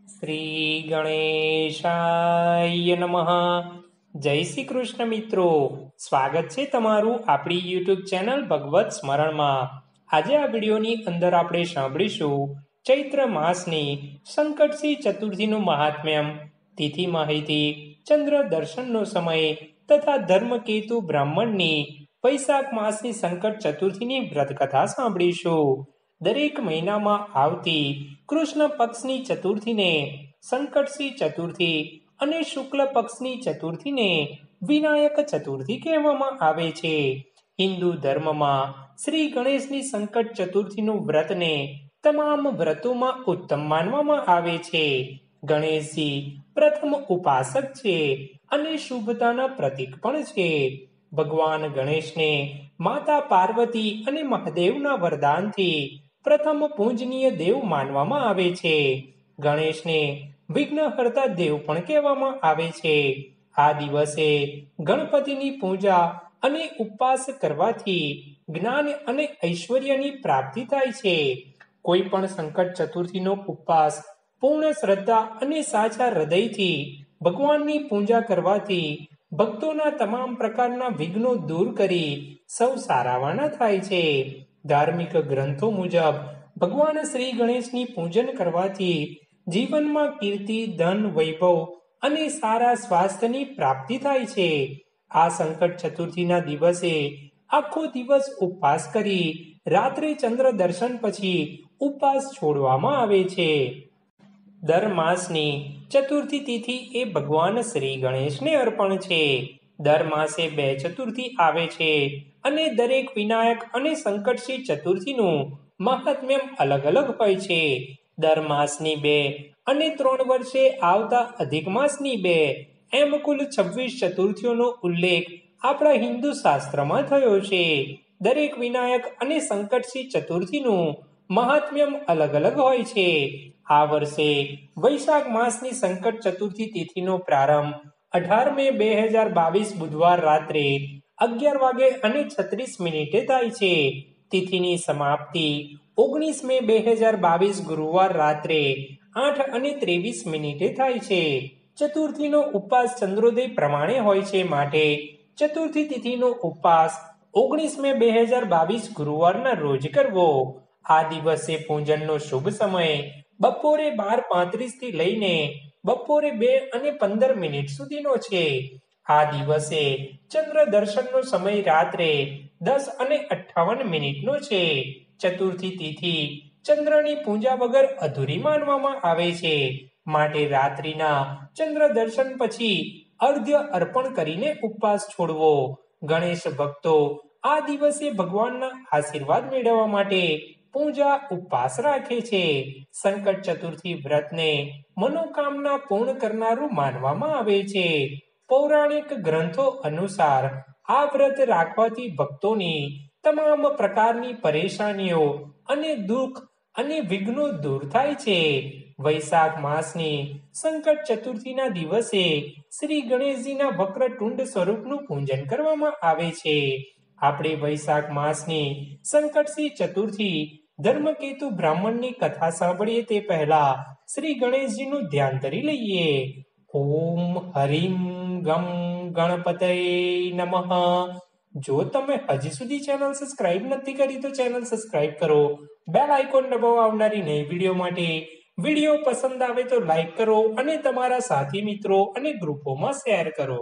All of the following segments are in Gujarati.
શ્રી ગણેશાય નમઃ. જય શ્રી કૃષ્ણ મિત્રો, સ્વાગત છે તમારું આપણી યુટ્યુબ ચેનલ ભગવત સ્મરણમાં. આજે આ વિડીયોની અંદર આપણે સાંભળીશું ચૈત્ર માસની સંકટસી ચતુર્થીનું મહાત્મ્યમ, તિથિ માહિતી, ચંદ્ર દર્શનનો સમય તથા ધર્મકેતુ બ્રાહ્મણની વૈશાખ માસની સંકટ ચતુર્થીની વ્રત કથા સાંભળીશું. દરેક મહિનામાં આવતી કૃષ્ણ પક્ષની ચતુર્થીને સંકટસી ચતુર્થી અને શુક્લ પક્ષની ચતુર્થીને વિનાયક ચતુર્થી કહેવામાં આવે છે. હિન્દુ ધર્મમાં શ્રી ગણેશની સંકટ ચતુર્થીનું વ્રતને તમામ વ્રતોમાં ઉત્તમ માનવામાં આવે છે. ગણેશજી પ્રથમ ઉપાસક છે અને શુભતાના પ્રતીક પણ છે. ભગવાન ગણેશને માતા પાર્વતી અને મહાદેવના વરદાનથી પ્રથમ પૂજનીય દેવ માનવામાં આવે છે. ગણેશને વિઘ્નહર્તા દેવ પણ કહેવામાં આવે છે. આ દિવસે ગણપતિની પૂજા અને ઉપવાસ કરવાથી જ્ઞાન અને ઐશ્વર્યની પ્રાપ્તિ થાય છે. કોઈ પણ સંકટ ચતુર્થીનો ઉપવાસ પૂર્ણ શ્રદ્ધા અને સાચા હૃદયથી ભગવાનની પૂજા કરવાથી ભક્તોના તમામ પ્રકારના વિઘ્નો દૂર કરી સૌ સારાવાના થાય છે. ધાર્મિક ગ્રંથો મુજબ ભગવાન શ્રી ગણેશની પૂજન કરવાથી જીવનમાં કીર્તિ, ધન, વૈભવ અને સારા સ્વાસ્થ્યની પ્રાપ્તિ થાય છે. આ સંકટ ચતુર્થીના દિવસે આખો દિવસ ઉપવાસ કરી રાત્રે ચંદ્ર દર્શન પછી ઉપવાસ છોડવામાં આવે છે. દર માસની ચતુર્થી તિથિ એ ભગવાન શ્રી ગણેશને અર્પણ છે. દર માસે 2 ચતુર્થી આવે છે અને દરેક વિનાયક અને સંકટસી ચતુર્થીનું મહાત્મ્ય અલગ અલગ હોય છે. દર માસની 2 અને 3 વર્ષે આવતા અધિક માસની 2 એમ કુલ 26 ચતુર્થીઓનો ઉલ્લેખ આપણા હિન્દુ શાસ્ત્રમાં થયો છે. દરેક વિનાયક અને સંકટસી ચતુર્થીનું મહાત્મ્ય અલગ અલગ હોય છે. આ વર્ષે વૈશાખ માસની સંકટ ચતુર્થી તિથિનો પ્રારંભ 18 મે 2022 બુધવાર રાત્રે 11:36 થાય છે. તિથિની સમાપ્તિ 19 મે 2022 ગુરુવાર રાત્રે 8:23 થાય છે. ચતુર્થીનો ઉપવાસ ચંદ્રોદય પ્રમાણે હોય છે, માટે ચતુર્થી તિથિનો ઉપવાસ 19 મે 2022 ગુરુવારના રોજ કરવો. આ દિવસે પૂજનનો શુભ સમય બપોરે 12:35 થી લઈને બપોરે 2:15 સુધીનો છે. આ દિવસે ચંદ્ર દર્શનનો સમય રાત્રે 10:58 નો છે. ચતુર્થી તિથિ ચંદ્રની પૂજા વગર અધૂરી માનવામાં આવે છે, માટે રાત્રિના ચંદ્ર દર્શન પછી અર્ઘ્ય અર્પણ કરીને ઉપવાસ છોડવો. ગણેશ ભક્તો આ દિવસે ભગવાનના આશીર્વાદ મેળવવા માટે પૂજા ઉપવાસ રાખે છે. સંકટ ચતુર્થી વ્રતને મનોકામના પૂર્ણ કરનારું માનવામાં આવે છે. પૌરાણિક ગ્રંથો અનુસાર આ વ્રત રાખવાથી ભક્તોની તમામ પ્રકારની પરેશાનીઓ અને દુઃખ અને વિઘ્નો દૂર થાય છે. વૈશાખ માસની સંકટ ચતુર્થીના દિવસે શ્રી ગણેશજીના વક્રતુંડ સ્વરૂપનું પૂજન કરવામાં આવે છે. આપણે વૈશાખ માસની સંકટસી ચતુર્થી ધર્મકેતુ બ્રાહ્મણની કથા સાંભળીએ તે પહેલા શ્રી ગણેશજીનું ધ્યાન ધરી લઈએ. ઓમ હરિમ ગમ ગણપતયે નમઃ. જો તમે હજી સુધી ચેનલ સબસ્ક્રાઇબ નથી કરી તો ચેનલ સબસ્ક્રાઇબ કરો, બેલ આઇકોન દબાવવા આવનારી નવી વિડીયો માટે. વિડીયો પસંદ આવે તો લાઈક કરો અને તમારા સાથી મિત્રો અને ગ્રુપોમાં શેર કરો.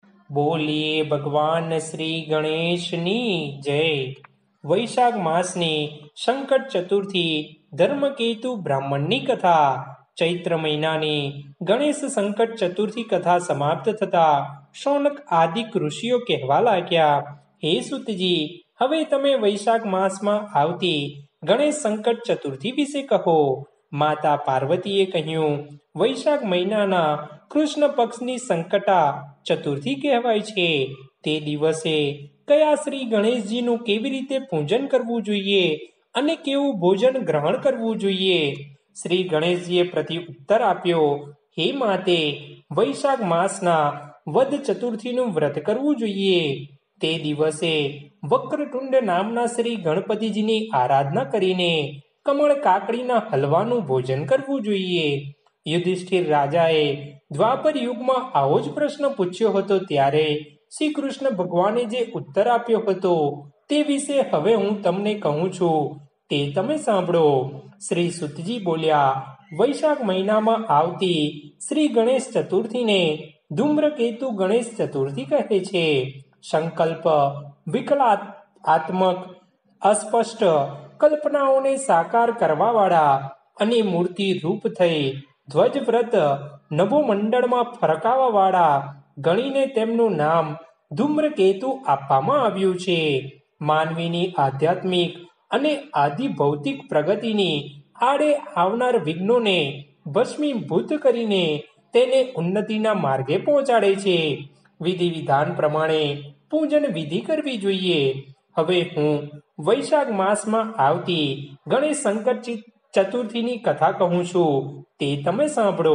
બોલીએ ભગવાન શ્રી ગણેશની જય. વૈશાખ માસની સંકટ ચતુર્થી ધર્મકેતુ બ્રાહ્મણની કથા. ચૈત્ર મહિનાની ગણેશ સંકટ ચતુર્થી કથા સમાપ્ત થતા શૌનક આદિ ઋષિઓ કહેવા લાગ્યા, હે સુતજી, હવે તમે વૈશાખ માસમાં આવતી ગણેશ સંકટ ચતુર્થી વિશે કહો. માતા પાર્વતીએ કહ્યું, વૈશાખ મહિનાના કૃષ્ણ પક્ષની સંકટા ચતુર્થી કહેવાય છે. તે દિવસે કયા શ્રી ગણેશજીનું કેવી રીતે પૂજન કરવું જોઈએ અને કેવું ભોજન ગ્રહણ કરવું જોઈએ? શ્રી ગણેશજીએ પ્રતિ ઉત્તર આપ્યો, હે માતે, વૈશાખ માસના વદ ચતુર્થીનું વ્રત કરવું જોઈએ. તે દિવસે વક્રતુંડ નામના શ્રી ગણપતિજીની આરાધના કરીને કમળ કાકડીના હલવાનું ભોજન કરવું જોઈએ. યુધિષ્ઠિર રાજાએ દ્વાપર યુગમાં આવો જ પ્રશ્ન પૂછ્યો હતો ત્યારે શ્રી કૃષ્ણ ભગવાને જે ઉત્તર આપ્યો હતો તે વિશે હવે હું તમને કહું છું, તે તમે સાંભળો. શ્રી સુતજી બોલ્યા, વૈશાખ મહિનામાં આવતી શ્રી ગણેશ ચતુર્થીને ધૂમ્રકેતુ ગણેશ ચતુર્થી કહે છે. સંકલ્પ વિકલાત્મક અસ્પષ્ટ કલ્પનાઓને સાકાર કરવાવાળા અને મૂર્તિ રૂપ થઈ ધ્વજવ્રત નભોમંડળમાં ફરકાવાવાળા ગણીને તેમનું નામ ધૂમ્રકેતુ આપવામાં આવ્યું છે. માનવીની આધ્યાત્મિક અને આદિ ભૌતિક પ્રગતિની આડે આવનાર વિઘ્નોને ભસ્મીભૂત કરીને તેને ઉન્નતિના માર્ગે પહોંચાડે છે. વિધિ વિધાન પ્રમાણે પૂજન વિધિ કરવી જોઈએ. હવે હું વૈશાખ માસમાં આવતી ગણેશ સંકટ ચતુર્થીની કથા કહું છું, તે તમે સાંભળો.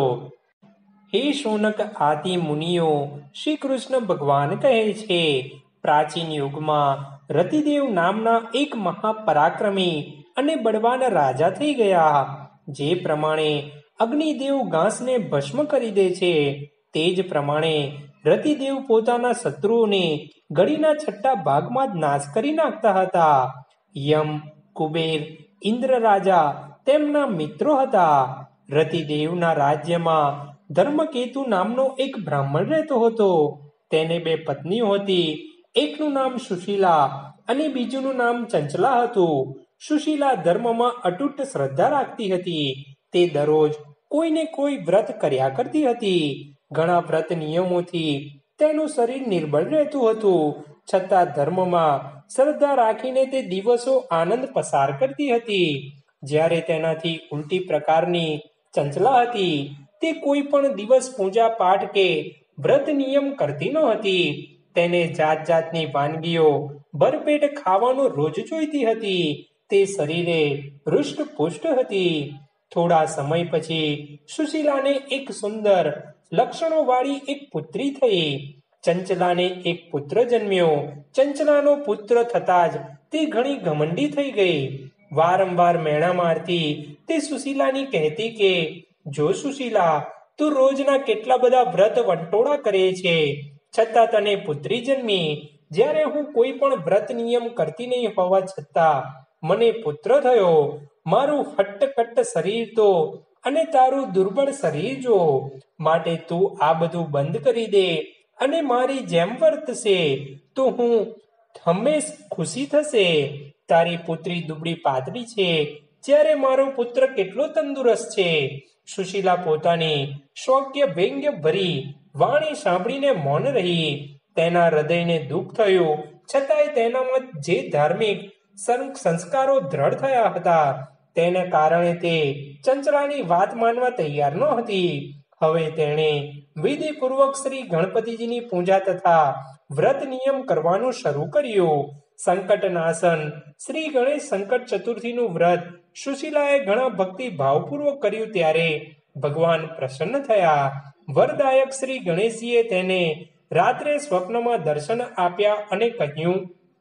હે શૌનક આદિ મુનિઓ, શ્રી કૃષ્ણ ભગવાન કહે છે, પ્રાચીન યુગમાં રતિદેવ નામના એક મહાપરાક્રમી અને બળવાન રાજા થઈ ગયા. જે પ્રમાણે અગ્નિદેવ ઘાસને ભસ્મ કરી દે છે, તે જ પ્રમાણે રતિદેવ પોતાના શત્રુઓને ઘડીના છઠ્ઠા ભાગમાં જ નાશ કરી નાખતા હતા. યમ, કુબેર, ઇન્દ્ર રાજા તેમના મિત્રો હતા. રતિદેવના રાજ્યમાં ધર્મકેતુ નામનો એક બ્રાહ્મણ રહેતો હતો. તેને 2 પત્નીઓ હતી. એકનું નામ સુશીલા અને બીજુંનું નામ ચંચલા હતું. સુશીલા ધર્મમાં અતૂટ શ્રદ્ધા રાખતી હતી. તે દરરોજ કોઈને કોઈ વ્રત કર્યા કરતી હતી. ઘણા વ્રત નિયમોથી તેનું શરીર નિર્બળ રહેતું હતું, છતાં ધર્મમાં શ્રદ્ધા રાખીને તે દિવસો આનંદ પસાર કરતી હતી. જ્યારે તેનાથી ઉલટી પ્રકારની ચંચલા હતી, તે કોઈ પણ દિવસ પૂજા પાઠ કે વ્રત નિયમ કરતી ન હતી. તેને જાત જાતની વાનગીઓ ભરપેટ ખાવાનું રોજ જોઈતી હતી. તે શરીરે હૃષ્ટપુષ્ટ હતી. થોડા સમય પછી સુશીલાને એક સુંદર લક્ષણોવાળી એક પુત્રી થઈ. ચંચલાને એક પુત્ર જન્મ્યો. ચંચલાનો પુત્ર થતા જ તે ઘણી ઘમંડી થઈ ગઈ. વારંવાર મેણા મારતી તે સુશીલાની કહેતી કે, જો સુશીલા, તું રોજના કેટલા બધા વ્રત વંટોળા કરે છે, છતાં તને પુત્રી જન્મી. જ્યારે હું કોઈ પણ વ્રત નિયમ કરતી નહીં હોવા છતાં મને પુત્ર થયો. મારું હટ્ટકટ્ટ શરીર તો અને તારું દુર્બળ શરીર જો. માટે તું આ બધું બંધ કરી દે અને મારી જેમ વર્તશે તો હું હંમેશ ખુશી થશે. તારી પુત્રી દુબળી પાતળી છે, જ્યારે મારો પુત્ર કેટલો તંદુરસ્ત છે. સુશીલા પોતાની શોક્ય વ્યંગ્ય ભરી વાણી સાંભળીને મૌન રહી. તેના હૃદયને દુઃખ થયું, છતાંય તેનામાં જે ધાર્મિક સંસ્કારો દ્રઢ થયા હતા તેને કારણે તે ચંચલાની વાત માનવા તૈયાર ન હતી. હવે તેણે વિધિપૂર્વક શ્રી ગણપતિજીની પૂજા તથા વ્રત નિયમ કરવાનું શરૂ કર્યું. સંકટનાશન શ્રી ગણેશ સંકટ ચતુર્થીનું વ્રત સુશીલાએ ઘણા ભક્તિ ભાવપૂર્વક કર્યું ત્યારે ભગવાન પ્રસન્ન થયા. વરદાયક શ્રી ગણેશજીએ તેને રાત્રે સ્વપ્નમાં દર્શન આપ્યા અને કહ્યું,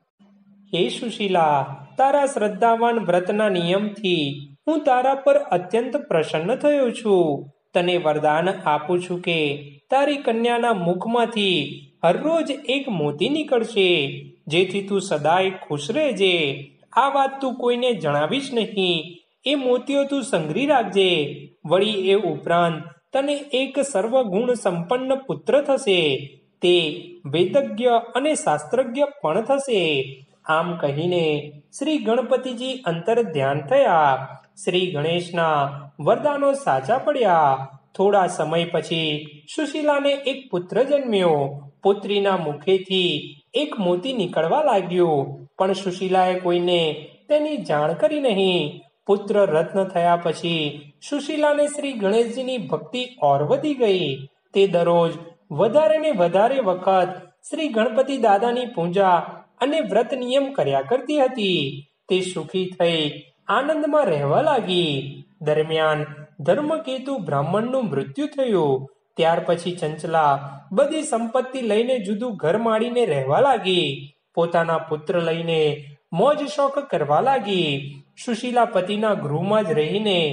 હે સુશીલા, તારા શ્રદ્ધાવાન વ્રતના નિયમથી હું તારા પર અત્યંત પ્રસન્ન થયો છું. તને વરદાન આપું છું કે તારી કન્યાના મુખમાંથી હરરોજ એક મોતી નીકળશે, જેથી તું સદાય ખુશ રહેજે. આ વાત તું કોઈને જણાવીશ નહીં. એ મોતીઓ તું સંગ્રહી રાખજે. વળી એ ઉપરાંત તને એક સર્વગુણ સંપન્ન પુત્ર થશે. તે વેદજ્ઞ અને શાસ્ત્રજ્ઞ પણ થશે. આમ કહીને શ્રી ગણપતિજી અંતર ધ્યાન થયા. શ્રી ગણેશના વરદાનો સાચા પડ્યા. થોડા સમય પછી સુશીલાને એક પુત્ર જન્મ્યો. પુત્રીના મુખેથી એક મોતી નીકળવા લાગ્યો, પણ સુશીલાએ કોઈને તેની જાણ કરી નહીં. પુત્ર રત્ન થયા પછી સુશીલાને શ્રી ગણેશજીની ભક્તિ ઓર વધી ગઈ. તે દરરોજ વધારે ને વધારે વખત શ્રી ગણપતિ દાદાની પૂજા અને વ્રત નિયમ કર્યા કરતી હતી. તે સુખી થઈ આનંદમાં રહેવા લાગી. દરમિયાન ધર્મકેતુ બ્રાહ્મણનું મૃત્યુ થયું. ત્યાર પછી ચંચલા બધી સંપત્તિ લઈને જુદું ઘર માંડીને રહેવા લાગી. પોતાના પુત્ર લઈને મોજ શોખ કરવા લાગી. સુશીલા પતિના ગૃહમાં જ રહીને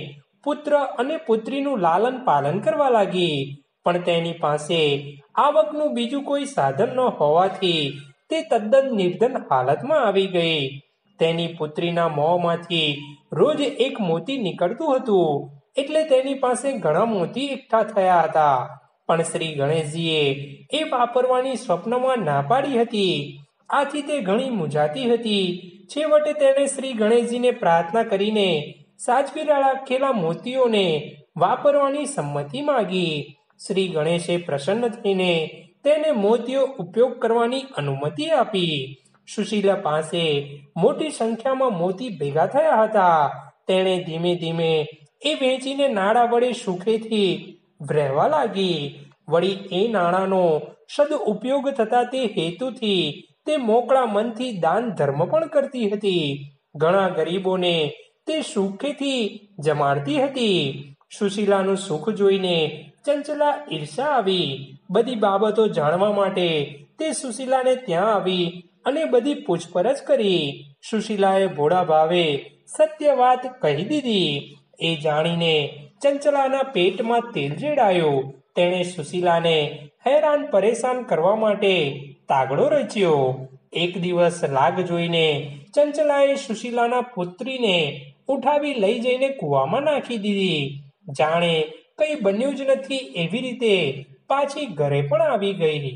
પુત્ર અને પુત્રીનું લાલન પાલન કરવા લાગી. પણ તેની પાસે આવકનું બીજું કોઈ સાધન ન હોવાથી તે તદ્દન નિર્ધન હાલતમાં આવી ગઈ. તેની પુત્રીના મોંમાંથી રોજ એક મોતી નીકળતું હતું, એટલે તેની પાસે ઘણા મોતી એકઠા થયા હતા. પણ શ્રી ગણેશજીએ એ વાપરવાની સ્વપ્નમાં ના પાડી હતી. આથી તે ઘણી મૂંઝાતી હતી. છેવટે તેણે શ્રી ગણેશજીને પ્રાર્થના કરીને સાચવી રાખેલા મોતીઓને વાપરવાની સંમતિ માગી. શ્રી ગણેશે પ્રસન્ન થઈને તેને મોતીઓ ઉપયોગ કરવાની અનુમતિ આપી. સુશીલા પાસે મોટી સંખ્યામાં મોતી ભેગા થયા હતા. તેણે ધીમે ધીમે એ વેચીને નાણાં વડે સુખેથી રહેવા લાગી. વળી એ નાણાંનો સદુપયોગ થતા તે હેતુથી તે મોકળા મનથી દાન ધર્મ પણ કરતી હતી. ઘણા ગરીબોને તે સુખેથી જમાડતી હતી. સુશીલાનું સુખ જોઈને ચંચલા ઈર્ષા આવી. બધી બાબતો જાણવા માટે તે સુશીલાને ત્યાં આવી અને બધી પૂછપરછ કરી. સુશીલાએ ભોળા ભાવે સત્ય વાત કહી દીધી. એ જાણીને ચંચલાના પેટમાં તેલ રેડાયું. તેણે સુશીલાને હેરાન પરેશાન કરવા માટે તાગડો રચ્યો. એક દિવસ લાગ જોઈને ચંચલાએ સુશીલાના પુત્રીને ઉઠાવી લઈ જઈને કૂવામાં નાખી દીધી. જાણે કંઈ બન્યું જ નથી એવી રીતે પાછી ઘરે પણ આવી ગઈ.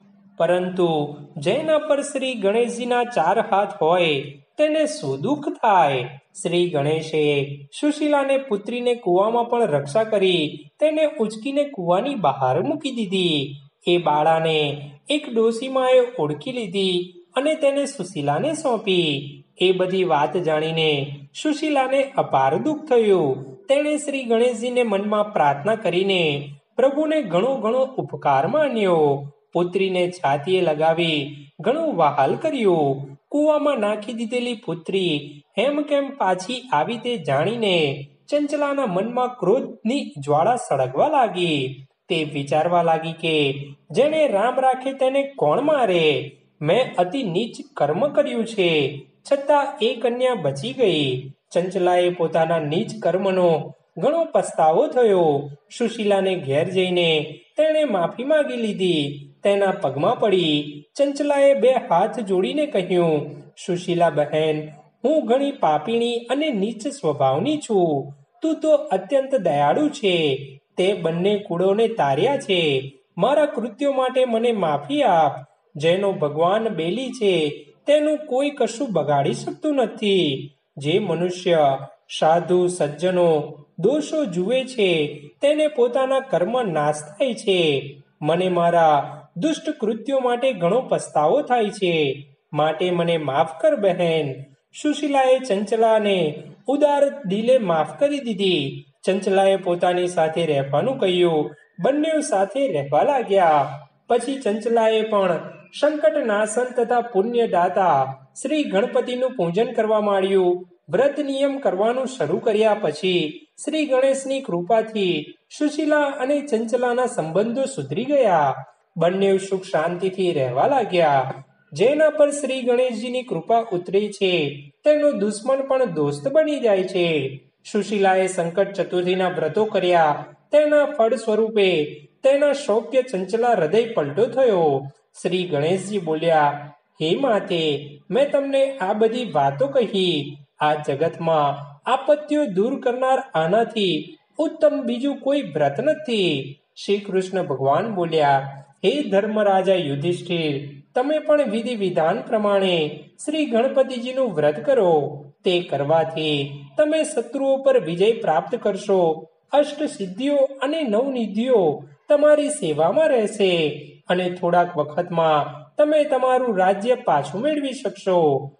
પરંતુ જેના પર શ્રી ગણેશજીના 4 હાથ હોય તેને શું દુઃખ થાય? શ્રી ગણેશે સુશીલાને પુત્રીને કૂવામાં પણ રક્ષા કરી તેને ઉંચકીને કૂવાની બહાર મૂકી દીધી. એ બાળાને એક ડોશીમાએ ઓળખી લીધી અને તેને સુશીલાને સોંપી. એ બધી વાત જાણીને સુશીલાને અપાર દુઃખ થયું. તેણે શ્રી ગણેશજીને મનમાં પ્રાર્થના કરીને પ્રભુને ઘણો ઉપકાર માન્યો. પુત્રીને છાતીએ લગાવી ઘણું વહાલ કર્યું. કૂવામાં નાખી દીધેલી પુત્રી હેમકેમ પાછી આવી તે જાણીને ચંચલાના મનમાં ક્રોધની જ્વાળા સળગવા લાગી. તે વિચારવા લાગી કે જેને રામ રાખે તેને કોણ મારે? મેં અતિ નીચ કર્મ કર્યું છે, છતાં એ કન્યા બચી ગઈ. ચંચલાએ પોતાના નીચ કર્મનો ઘણો પસ્તાવો થયો. સુશીલાને ઘેર જઈને તેણે માફી માંગી લીધી. તેના પગમાં પડી ચંચલાએ 2 હાથ જોડીને કહ્યું, સુશીલા બહેન, હું ઘણી પાપીણી અને નીચ સ્વભાવની છું. તું તો અત્યંત દયાળુ છે. તે બંને કુળોને તાર્યા છે. મારા કૃત્યો માટે મને માફી આપ. જેનો ભગવાન બેલી છે તેનું કોઈ કશું બગાડી શકતું નથી. જે મનુષ્ય સાધુ સજ્જનો દોષો જુએ છે તેને પોતાના કર્મ નાશ થાય છે. મને મારા દુષ્ટ કૃત્યો માટે ઘણો પસ્તાવો થાય છે. માટે મને માફ કર બહેન. સુશીલાએ ચંચલાને ઉદાર દિલે માફ કરી દીધી. ચંચલાએ પોતાની સાથે રહેવાનું કહ્યું. બંને સાથે રહેવા લાગ્યા. પછી ચંચલાએ પણ સંકટ નાશન તથા પુણ્યદાતા શ્રી ગણપતિનું પૂજન કરવા માંડ્યું. વ્રત નિયમ કરવાનું શરૂ કર્યા પછી શ્રી ગણેશની કૃપાથી સુશીલા અને ચંચલાના સંબંધો સુધરી ગયા. બંને સુખ શાંતિથી રહેવા લાગ્યા. જેના પર શ્રી ગણેશજીની કૃપા ઉતરે છે તેનો દુશ્મન પણ દોસ્ત બની જાય છે. સુશીલાએ સંકટ ચતુર્થીના વ્રતો કર્યા. તેના ફળ સ્વરૂપે તેના શૌક્ય ચંચલા હૃદય પલટો થયો. શ્રી ગણેશજી બોલ્યા, હે માતે, મેં તમને આ બધી વાતો કહી. આ જગતમાં આપત્તિઓ દૂર કરનાર આનાથી ઉત્તમ બીજું કોઈ વ્રત નથી. શ્રી કૃષ્ણ ભગવાન બોલ્યા, હે ધર્મરાજા યુધિષ્ઠિર, તમે પણ વિધિ વિધાન પ્રમાણે શ્રી ગણપતિજીનું વ્રત કરો. તે કરવાથી તમે શત્રુઓ પર વિજય પ્રાપ્ત કરશો. અષ્ટ સિદ્ધિઓ અને નવનિધિઓ તમારી સેવામાં રહેશે અને થોડાક વખતમાં તમે તમારું રાજ્ય પાછું મેળવી શકશો.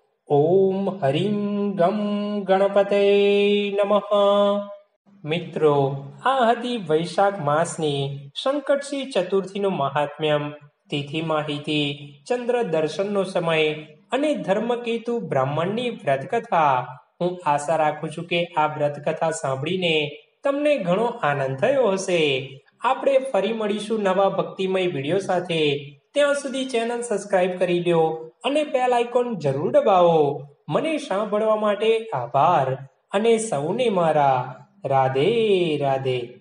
ઓમ હરિમ ગમ ગણપતે નમઃ. મિત્રો, આ હતી વૈશાખ માસની સંકટસી ચતુર્થીનું મહાત્મ્યમ, તિથિ માહિતી, ચંદ્ર દર્શનનો સમય અને ધર્મકેતુ બ્રાહ્મણની વ્રતકથા. હું આશા રાખું છું કે આ વ્રતકથા સાંભળીને તમને ઘણો આનંદ થયો હશે. આપણે ફરી મળીશું નવા ભક્તિમય વિડીયો સાથે. ત્યાં સુધી ચેનલ સબસ્ક્રાઇબ કરી દો અને બેલ આઇકોન જરૂર દબાવો. મને સાંભળવા માટે આભાર અને સૌને મારા રાધે રાધે.